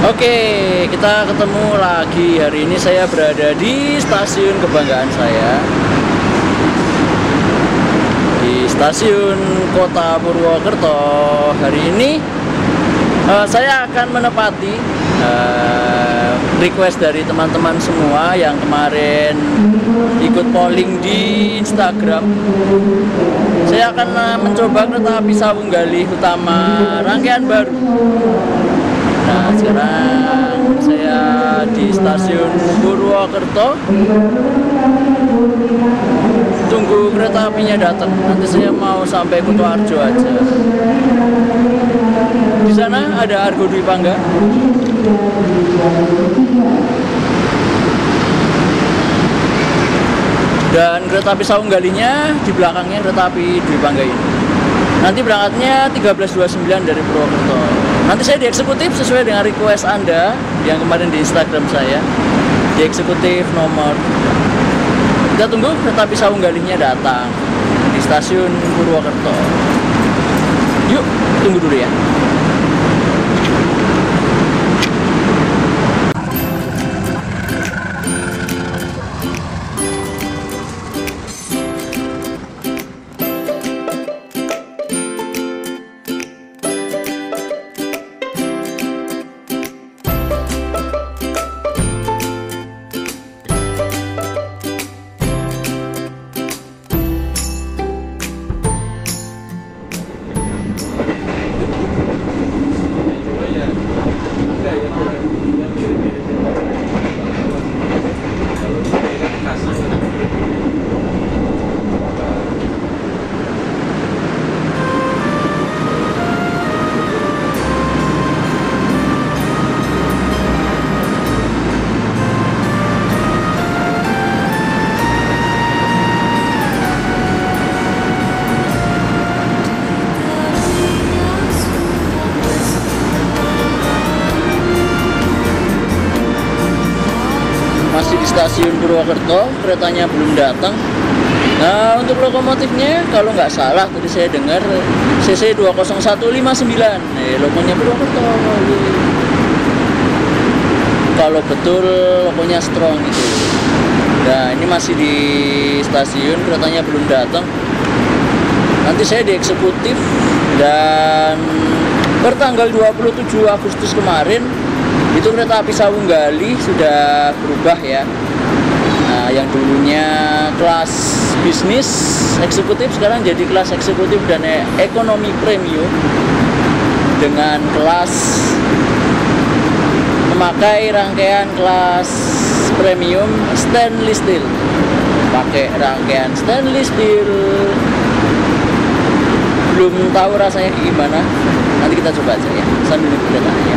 Oke, kita ketemu lagi. Hari ini saya berada di stasiun kebanggaan saya, di stasiun Kota Purwokerto. Hari ini saya akan menepati request dari teman-teman semua yang kemarin ikut polling di Instagram. Saya akan mencoba kereta api Sawunggali Utama rangkaian baru. Nah, sekarang saya di stasiun Purwokerto, tunggu kereta apinya datang. Nanti saya mau sampai Kutoarjo aja. Di sana ada Argo Dwi Pangga. Dan kereta api Sawunggalinya di belakangnya kereta api Dwi Pangga ini. Nanti berangkatnya 13.29 dari Purwokerto. Nanti saya di eksekutif sesuai dengan request Anda yang kemarin di Instagram saya. Di eksekutif nomor. Kita tunggu kereta api Sawunggalinya datang di stasiun Purwokerto. Yuk, tunggu dulu ya. Masih di stasiun Purwokerto, keretanya belum datang. Nah, untuk lokomotifnya kalau nggak salah tadi saya dengar CC 20159, logonya Purwokerto. Kalau betul logonya strong gitu. Nah, ini masih di stasiun, keretanya belum datang. Nanti saya di eksekutif, dan bertanggal 27 Agustus kemarin itu kereta api Sawunggali sudah berubah ya. Nah, yang dulunya kelas bisnis eksekutif sekarang jadi kelas eksekutif dan ekonomi premium dengan kelas memakai rangkaian kelas premium stainless steel. Pakai rangkaian stainless steel. Belum tahu rasanya gimana. Nanti kita coba aja ya sambil nunggu keretanya.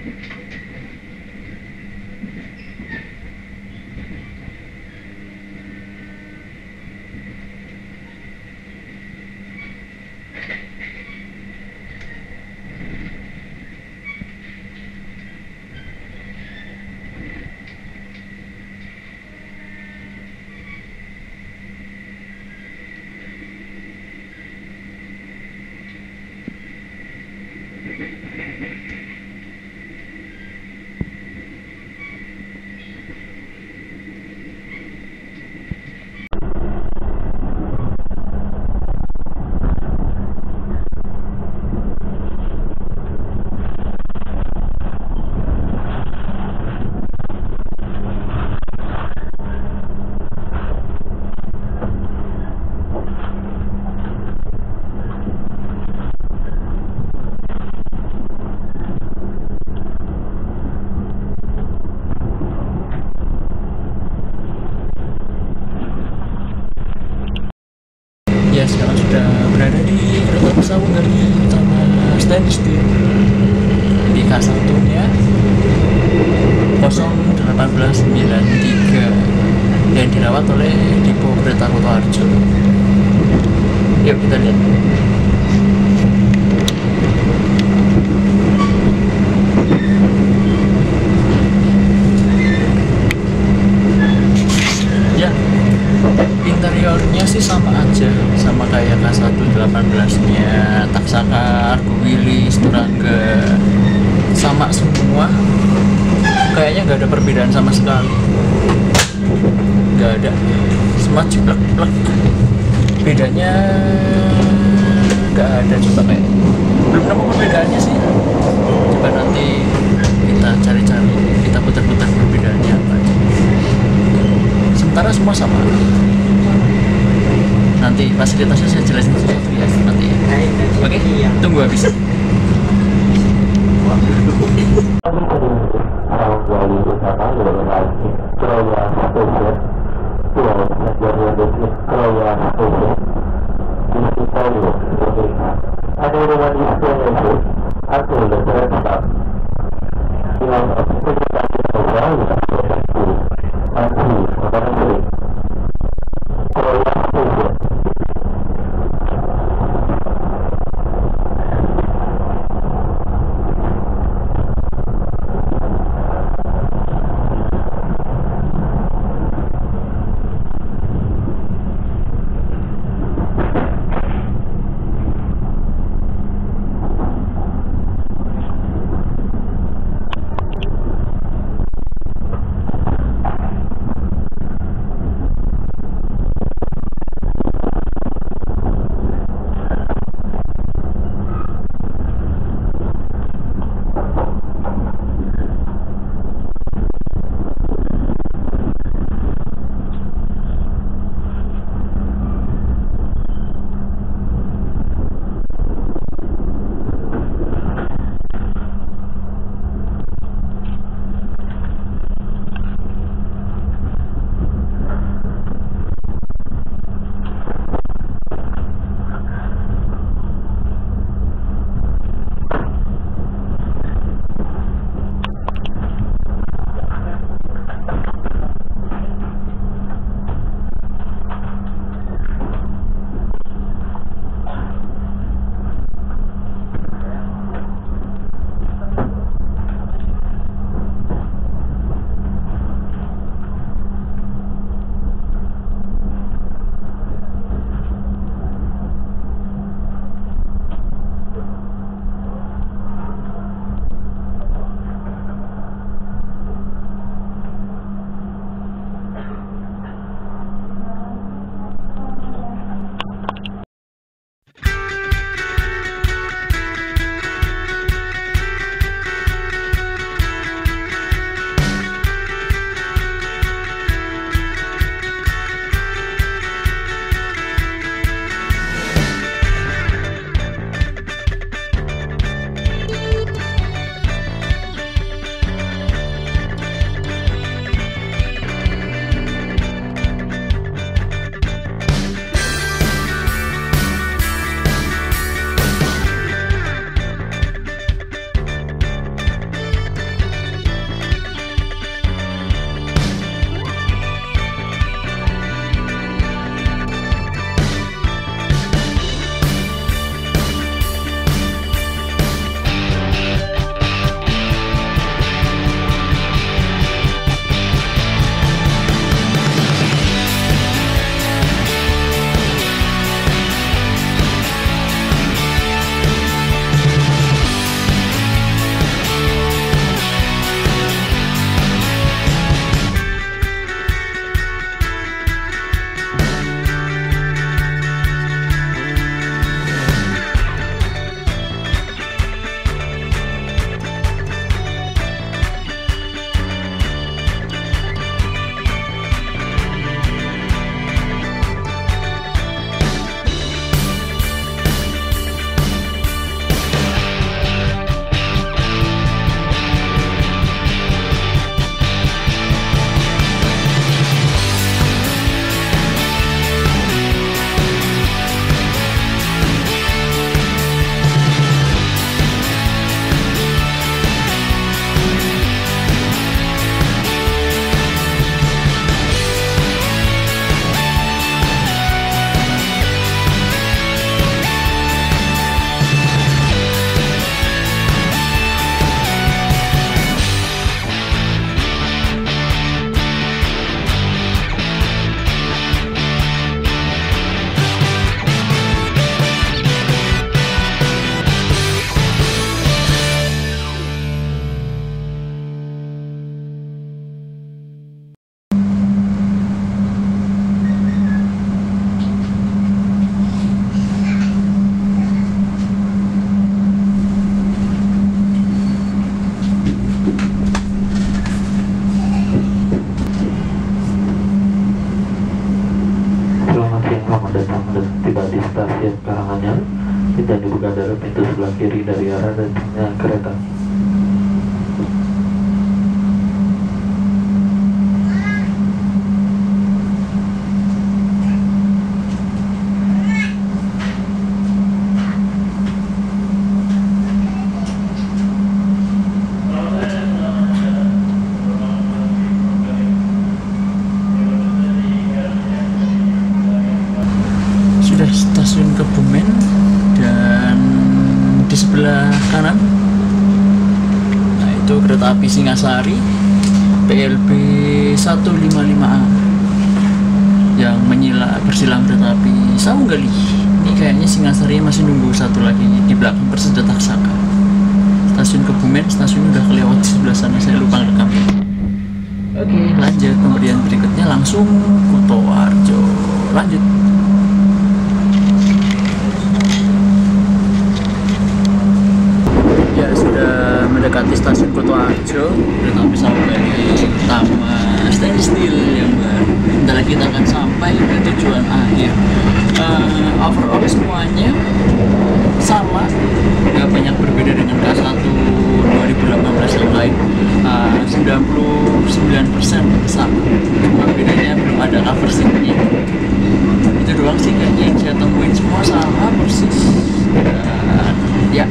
Ya, sekarang sudah berada di kereta pesawat dari utama Stansted di K1 nya 01893 dan dirawat oleh Dipo Kereta Kutoarjo. Yuk kita lihat. Ya, interiornya sih sama aja, sama kayak K118 nya Taksaka, Argo Wilis, Turangga, sama semua. Kayaknya nggak ada perbedaan sama sekali, nggak ada, semua ciplek-plek. Bedanya nggak ada, coba kayak belum nemu perbedaannya sih. Coba nanti kita cari-cari, kita putar-putar perbedaannya apa aja. Sementara semua sama. Nanti fasilitasnya saya jelasin sesuatu ya nanti ya. Oke, tunggu habis. dan dibuka adalah pintu sebelah kiri dari arah datangnya kereta. Sudah stasiun Kebumen, dan di sebelah kanan nah itu kereta api Singasari PLB 155A yang bersilang kereta api Sawunggali. Ini kayaknya Singasari masih nunggu satu lagi di belakang Perseda Taksaka. Stasiun Kebumen, stasiun udah kelewat di sebelah sana, saya lupa rekam. Oke, lanjut. Pemberian berikutnya langsung Kutoarjo. Lanjut. Ya, sudah mendekati stasiun Kutoarjo. Kereta api Sawunggali utama stainless steel yang baru. Bentar lagi kita akan sampai ke tujuan akhir. Overall semuanya sama, nggak banyak berbeda dengan K1 2018 yang lain. 99% sama, cuma bedanya belum ada cover seatnya. Itu doang sih kayaknya yang saya temuin, semua sama persis. Dan ya,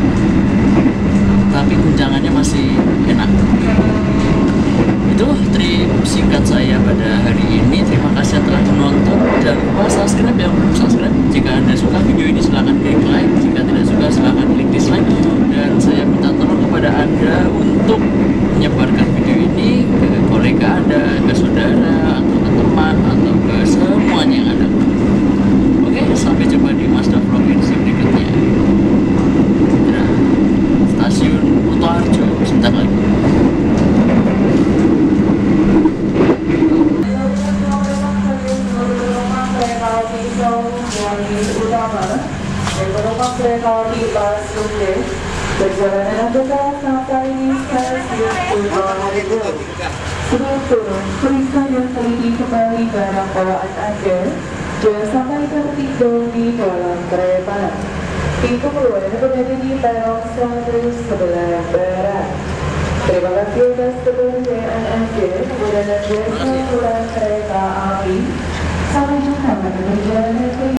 tapi guncangannya masih enak. Itu trip singkat saya pada hari ini. Terima kasih telah menonton. Jangan lupa subscribe yang belum subscribe. Jika Anda suka video ini silahkan klik like, jika tidak suka silahkan klik dislike. Dan saya minta tolong kepada Anda untuk menyebarkan video ini ke kolega Anda, ke saudara, atau ke teman, atau ke semuanya yang ada. Oke, sampai jumpa di Mazda Vlog edisi berikutnya. Nah, stasiun Kutoarjo sebentar lagi. Penumpang kereta api Bas Sunde perjalanan Anda sampai di stasiun Kutoarjo. Sebelum turun, periksa dan teliti kembali barang bawaan Anda. Jangan sampai tertinggal di dalam kereta. Pintu keluar berada di peron 100 sebelah barat. Terima kasih atas kepercayaan Anda menggunakan jasa pulang kereta api. Sampai jumpa pada perjalanan